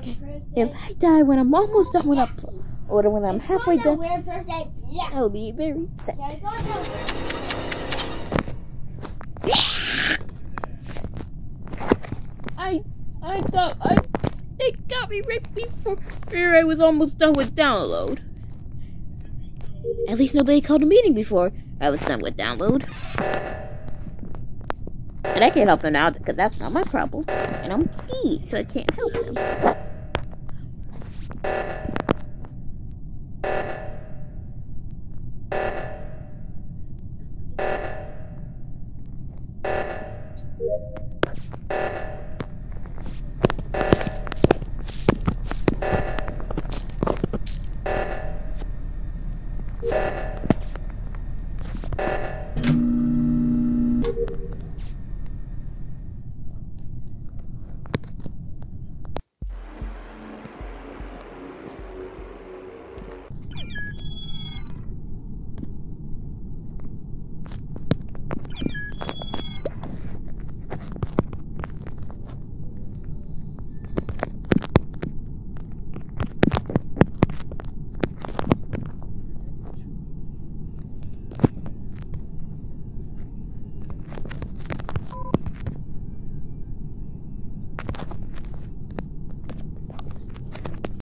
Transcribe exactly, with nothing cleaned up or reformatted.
If I die when I'm almost done with upload, or when I'm halfway done, I'll be very sad. I I thought I they got me right before I was almost done with download. At least nobody called a meeting before I was done with download. And I can't help them now because that's not my problem. And I'm E, so I can't help them.